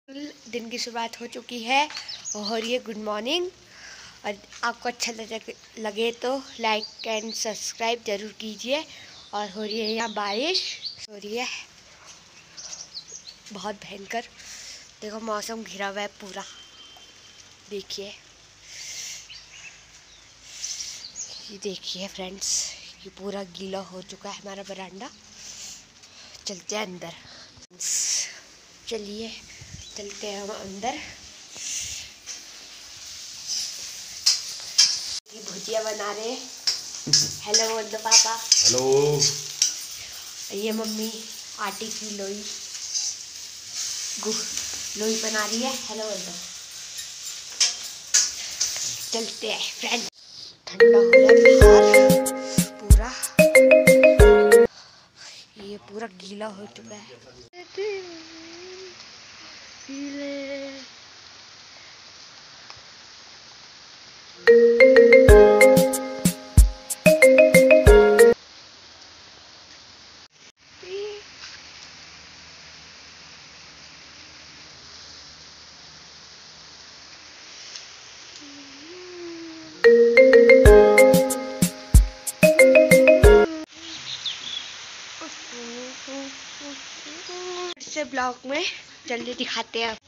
दिन की शुरुआत हो चुकी है और ये गुड मॉर्निंग। और आपको अच्छा लगे तो लाइक एंड सब्सक्राइब ज़रूर कीजिए। और हो रही है यहाँ बारिश हो रही है बहुत भयंकर। देखो मौसम घिरा हुआ है पूरा, देखिए ये देखिए फ्रेंड्स, ये पूरा गीला हो चुका है हमारा बरामदा। चलते हैं अंदर, चलिए चलते हैं हम अंदर। ये भुजिया बना रहे हैं। हेलो बोल दो पापा। हेलो। ये मम्मी आटे की लोई बना रही है। हेलो बोल दो। चलते हैं फ्रेंड। ठंडा हो रहा है पूरा, ये पूरा गीला हो चुका है। से ब्लॉग में जल्दी दिखाते हैं।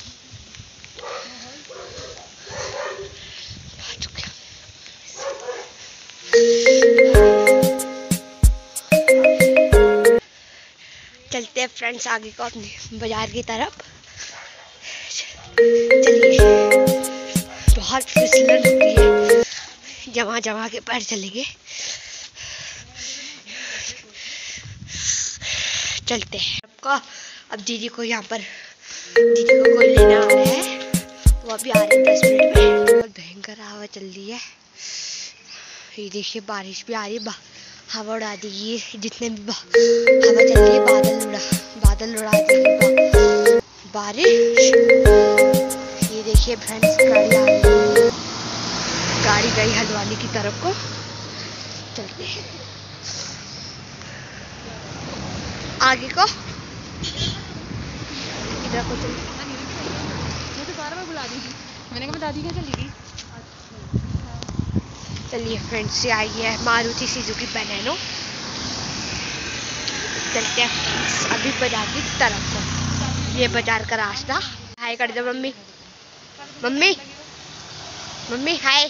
चलते हैं फ्रेंड्स आगे को अपने बाजार की तरफ। चलिए, बहुत फिसलन हो रही है, जमा जमा के पैर चलेंगे। चलते हैं आपका। अब दीदी को यहाँ पर कोई लेना आ रहा है, वो अभी आ रहे 10 मिनट में। बहुत भयंकर हवा चल रही है, ये देखिए बारिश भी आ रही है। हवा उड़ा देगी, जितने भी हवा चल रही है बादल उड़ा देगी बारिश। ये देखिए फ्रेंड्स, गाड़ी आ रही है, गाड़ी गई हल्द्वानी की तरफ को। चलते हैं आगे को, इधर को चलते। मैं तो 12 बार बुला दी थी, मैंने कहा दादी क्या चली गई। चलिए फ्रेंड्स, से आई है मारुति सुजुकी बलेनो। चलते हैं फ्रेंड्स अभी बाजार की तरफ को। ये बाजार का रास्ता। हाय कर दो मम्मी। मम्मी मम्मी हाय।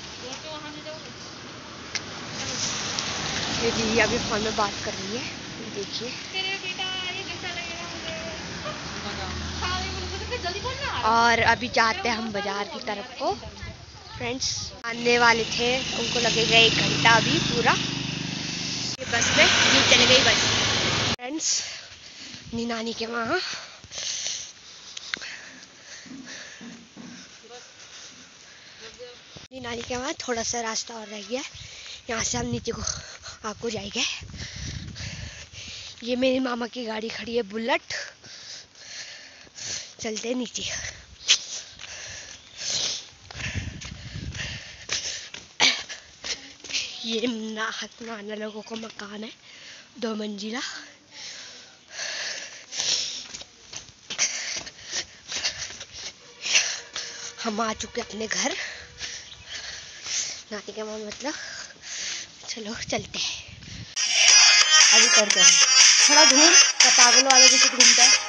ये दीदी अभी फोन में बात कर रही है, देखिए। और अभी जाते हैं हम बाजार की तरफ को। फ्रेंड्स आने वाले थे, उनको लगेगा 1 घंटा अभी पूरा। ये बस में ये चले गई बस। फ्रेंड्स नानी के वहाँ नानी के वहाँ थोड़ा सा रास्ता और रह गया है, यहाँ से हम नीचे को आपको जाएंगे। ये मेरे मामा की गाड़ी खड़ी है बुलेट। चलते नीचे। ये नाना लोगों का मकान है, 2 मंजिला। हम आ चुके अपने घर, नानी के मामा मतलब। चलो चलते हैं। अभी कर थोड़ा घूम, पागल वाले जैसे घूमता है।